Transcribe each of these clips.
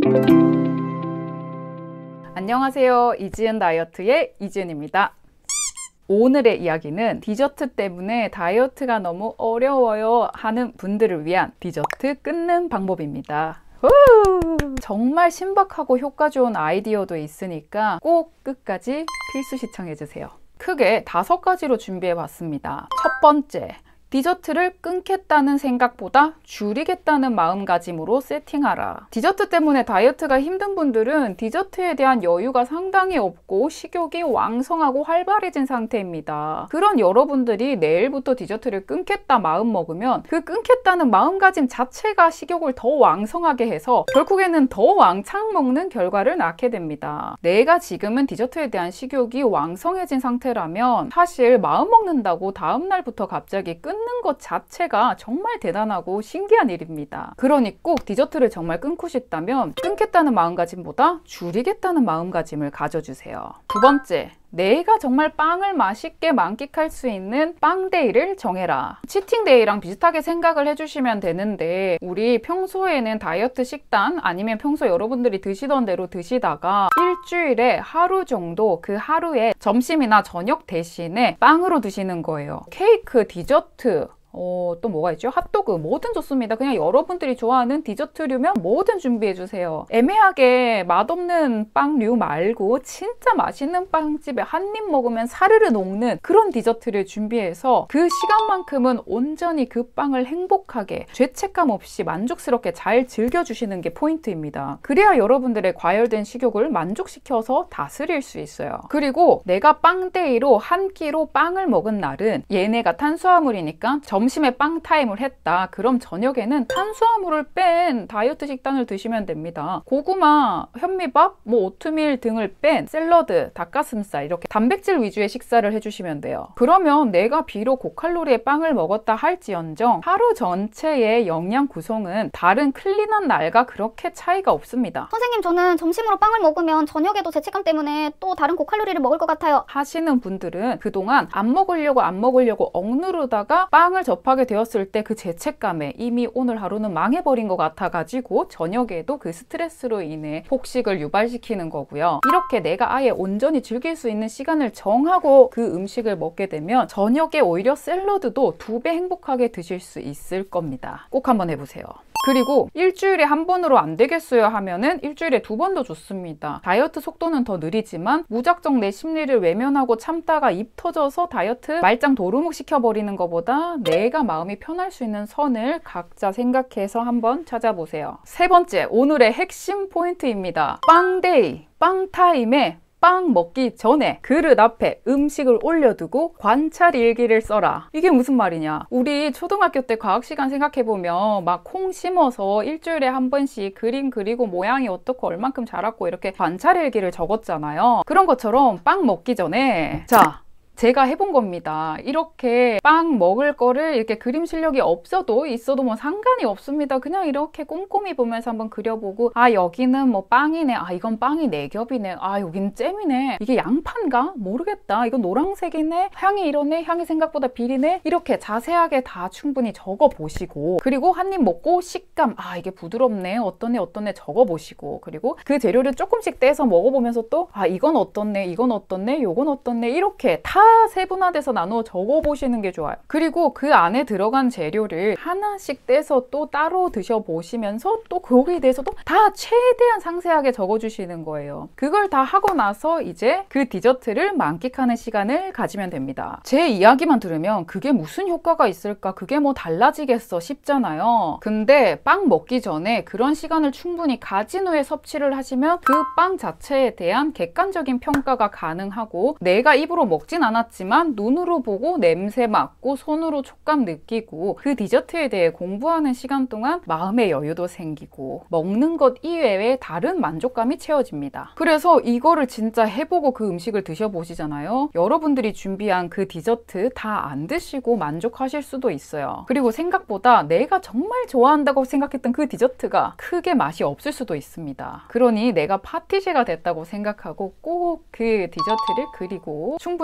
안녕하세요. 이지은 다이어트의 이지은입니다. 오늘의 이야기는 디저트 때문에 다이어트가 너무 어려워요 하는 분들을 위한 디저트 끊는 방법입니다. 정말 신박하고 효과 좋은 아이디어도 있으니까 꼭 끝까지 필수 시청해주세요. 크게 5가지로 준비해 봤습니다. 첫 번째, 디저트를 끊겠다는 생각보다 줄이겠다는 마음가짐으로 세팅하라. 디저트 때문에 다이어트가 힘든 분들은 디저트에 대한 여유가 상당히 없고 식욕이 왕성하고 활발해진 상태입니다. 그런 여러분들이 내일부터 디저트를 끊겠다 마음먹으면 그 끊겠다는 마음가짐 자체가 식욕을 더 왕성하게 해서 결국에는 더 왕창 먹는 결과를 낳게 됩니다. 내가 지금은 디저트에 대한 식욕이 왕성해진 상태라면 사실 마음 먹는다고 다음날부터 갑자기 끊는 것 자체가 정말 대단하고 신기한 일입니다. 그러니 꼭 디저트를 정말 끊고 싶다면 끊겠다는 마음가짐보다 줄이겠다는 마음가짐을 가져주세요. 두 번째, 내가 정말 빵을 맛있게 만끽할 수 있는 빵데이를 정해라. 치팅데이랑 비슷하게 생각을 해주시면 되는데, 우리 평소에는 다이어트 식단 아니면 평소 여러분들이 드시던 대로 드시다가 일주일에 하루 정도 그 하루에 점심이나 저녁 대신에 빵으로 드시는 거예요. 케이크, 디저트, 또 뭐가 있죠? 핫도그, 뭐든 좋습니다. 그냥 여러분들이 좋아하는 디저트류면 뭐든 준비해주세요. 애매하게 맛없는 빵류 말고 진짜 맛있는 빵집에 한 입 먹으면 사르르 녹는 그런 디저트를 준비해서 그 시간만큼은 온전히 그 빵을 행복하게 죄책감 없이 만족스럽게 잘 즐겨주시는 게 포인트입니다. 그래야 여러분들의 과열된 식욕을 만족시켜서 다스릴 수 있어요. 그리고 내가 빵데이로 한 끼로 빵을 먹은 날은 얘네가 탄수화물이니까 점심에 빵 타임을 했다. 그럼 저녁에는 탄수화물을 뺀 다이어트 식단을 드시면 됩니다. 고구마, 현미밥, 오트밀 등을 뺀 샐러드, 닭가슴살 이렇게 단백질 위주의 식사를 해주시면 돼요. 그러면 내가 비록 고칼로리의 빵을 먹었다 할지언정 하루 전체의 영양 구성은 다른 클린한 날과 그렇게 차이가 없습니다. 선생님, 저는 점심으로 빵을 먹으면 저녁에도 죄책감 때문에 또 다른 고칼로리를 먹을 것 같아요 하시는 분들은 그동안 안 먹으려고 억누르다가 빵을 접하게 되었을 때 그 죄책감에 이미 오늘 하루는 망해버린 것 같아가지고 저녁에도 그 스트레스로 인해 폭식을 유발시키는 거고요. 이렇게 내가 아예 온전히 즐길 수 있는 시간을 정하고 그 음식을 먹게 되면 저녁에 오히려 샐러드도 2배 행복하게 드실 수 있을 겁니다. 꼭 한번 해보세요. 그리고 일주일에 한 번으로 안 되겠어요 하면은 일주일에 2번도 좋습니다. 다이어트 속도는 더 느리지만 무작정 내 심리를 외면하고 참다가 입 터져서 다이어트 말짱 도루묵 시켜버리는 것보다 내가 마음이 편할 수 있는 선을 각자 생각해서 한번 찾아보세요. 세 번째, 오늘의 핵심 포인트입니다. 빵데이, 빵타임에 빵 먹기 전에 그릇 앞에 음식을 올려두고 관찰 일기를 써라. 이게 무슨 말이냐? 우리 초등학교 때 과학 시간 생각해보면 막 콩 심어서 일주일에 한 번씩 그림 그리고 모양이 어떻고 얼만큼 자랐고 이렇게 관찰 일기를 적었잖아요. 그런 것처럼 빵 먹기 전에 제가 해본 겁니다. 이렇게 빵 먹을 거를 이렇게 그림 실력이 없어도 있어도 뭐 상관이 없습니다. 그냥 이렇게 꼼꼼히 보면서 한번 그려보고, 아 여기는 뭐 빵이네, 아 이건 빵이 4겹이네, 아 여기는 잼이네, 이게 양파인가? 모르겠다, 이건 노란색이네, 향이 이러네, 향이 생각보다 비리네, 이렇게 자세하게 다 충분히 적어보시고, 그리고 한 입 먹고 식감, 아 이게 부드럽네, 어떠네 적어보시고, 그리고 그 재료를 조금씩 떼서 먹어보면서 또 아 이건 어떻네, 이건 어떻네, 요건 어떻네, 이렇게 다 세분화돼서 나누어 적어보시는 게 좋아요. 그리고 그 안에 들어간 재료를 하나씩 떼서 또 따로 드셔보시면서 또 거기에 대해서도 다 최대한 상세하게 적어주시는 거예요. 그걸 다 하고 나서 이제 그 디저트를 만끽하는 시간을 가지면 됩니다. 제 이야기만 들으면 그게 무슨 효과가 있을까, 그게 뭐 달라지겠어 싶잖아요. 근데 빵 먹기 전에 그런 시간을 충분히 가진 후에 섭취를 하시면 그 빵 자체에 대한 객관적인 평가가 가능하고, 내가 입으로 먹진 않았지만 눈으로 보고 냄새 맡고 손으로 촉감 느끼고 그 디저트에 대해 공부하는 시간 동안 마음의 여유도 생기고 먹는 것 이외에 다른 만족감이 채워집니다. 그래서 이거를 진짜 해보고 그 음식을 드셔보시잖아요. 여러분들이 준비한 그 디저트 다 안 드시고 만족하실 수도 있어요. 그리고 생각보다 내가 정말 좋아한다고 생각했던 그 디저트가 크게 맛이 없을 수도 있습니다. 그러니 내가 파티시가 됐다고 생각하고 꼭 그 디저트를 그리고 충분히 공부한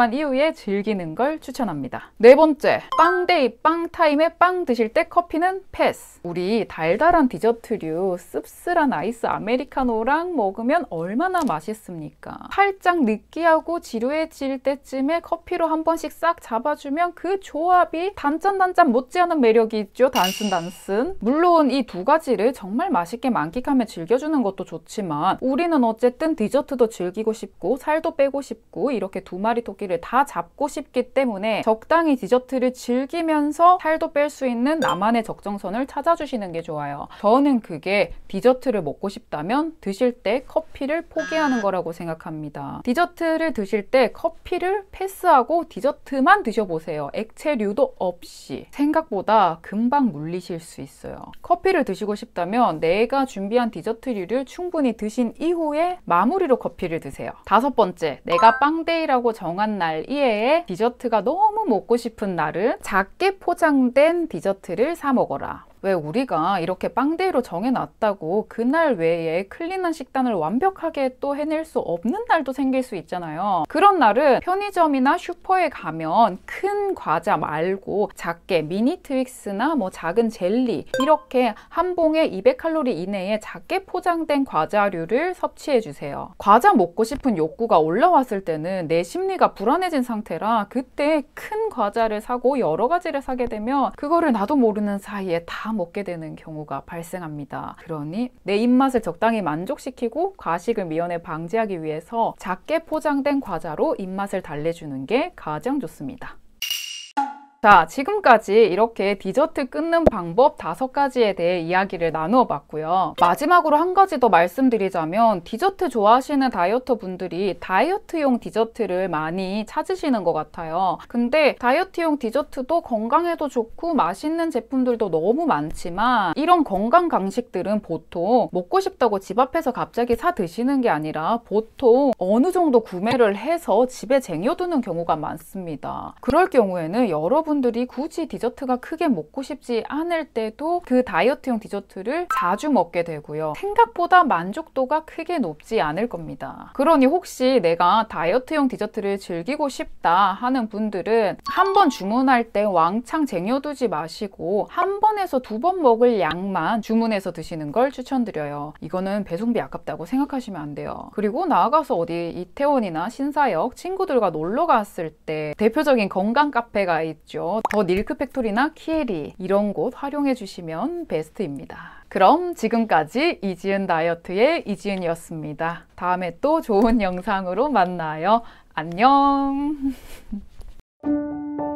공부한 이후에 즐기는 걸 추천합니다. 네 번째, 빵데이, 빵타임에 빵 드실 때 커피는 패스. 우리 달달한 디저트류 씁쓸한 아이스 아메리카노랑 먹으면 얼마나 맛있습니까? 살짝 느끼하고 지루해질 때쯤에 커피로 한 번씩 싹 잡아주면 그 조합이 단짠단짠 못지않은 매력이 있죠. 단순단순. 물론 이 두 가지를 정말 맛있게 만끽하며 즐겨주는 것도 좋지만 우리는 어쨌든 디저트도 즐기고 싶고 살도 빼고 싶고 이렇게 두 마리 토끼를 다 잡고 싶기 때문에 적당히 디저트를 즐기면서 살도 뺄 수 있는 나만의 적정선을 찾아주시는 게 좋아요. 저는 그게 디저트를 먹고 싶다면 드실 때 커피를 포기하는 거라고 생각합니다. 디저트를 드실 때 커피를 패스하고 디저트만 드셔보세요. 액체류도 없이. 생각보다 금방 물리실 수 있어요. 커피를 드시고 싶다면 내가 준비한 디저트류를 충분히 드신 이후에 마무리로 커피를 드세요. 다섯 번째, 내가 빵데이라고 정한 날 이외에 디저트가 너무 먹고 싶은 날은 작게 포장된 디저트를 사 먹어라. 왜 우리가 이렇게 빵데이로 정해놨다고 그날 외에 클린한 식단을 완벽하게 또 해낼 수 없는 날도 생길 수 있잖아요. 그런 날은 편의점이나 슈퍼에 가면 큰 과자 말고 작게 미니 트윅스나 뭐 작은 젤리 이렇게 한 봉에 200칼로리 이내에 작게 포장된 과자류를 섭취해 주세요. 과자 먹고 싶은 욕구가 올라왔을 때는 내 심리가 불안해진 상태라 그때 큰 과자를 사고 여러 가지를 사게 되면 그거를 나도 모르는 사이에 다 먹게 되는 경우가 발생합니다. 그러니 내 입맛을 적당히 만족시키고 과식을 미연에 방지하기 위해서 작게 포장된 과자로 입맛을 달래주는 게 가장 좋습니다. 자, 지금까지 이렇게 디저트 끊는 방법 5가지에 대해 이야기를 나누어 봤고요. 마지막으로 한 가지 더 말씀드리자면 디저트 좋아하시는 다이어터 분들이 다이어트용 디저트를 많이 찾으시는 것 같아요. 근데 다이어트용 디저트도 건강에도 좋고 맛있는 제품들도 너무 많지만 이런 건강 간식들은 보통 먹고 싶다고 집 앞에서 갑자기 사 드시는 게 아니라 보통 어느 정도 구매를 해서 집에 쟁여두는 경우가 많습니다. 그럴 경우에는 여러분들이 굳이 디저트가 크게 먹고 싶지 않을 때도 그 다이어트용 디저트를 자주 먹게 되고요. 생각보다 만족도가 크게 높지 않을 겁니다. 그러니 혹시 내가 다이어트용 디저트를 즐기고 싶다 하는 분들은 한 번 주문할 때 왕창 쟁여두지 마시고 한 번에서 2번 먹을 양만 주문해서 드시는 걸 추천드려요. 이거는 배송비 아깝다고 생각하시면 안 돼요. 그리고 나아가서 어디 이태원이나 신사역 친구들과 놀러 갔을 때 대표적인 건강 카페가 있죠. 더 닐크 팩토리나 키에리 이런 곳 활용해 주시면 베스트입니다. 그럼 지금까지 이지은 다이어트의 이지은이었습니다. 다음에 또 좋은 영상으로 만나요. 안녕.